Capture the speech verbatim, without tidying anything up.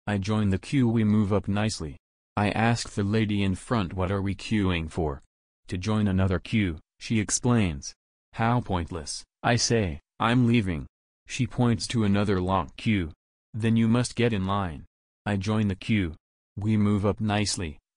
I join the queue, we move up nicely. I ask the lady in front, what are we queuing for? To join another queue, she explains. How pointless, I say, I'm leaving. She points to another long queue. Then you must get in line. I join the queue. We move up nicely.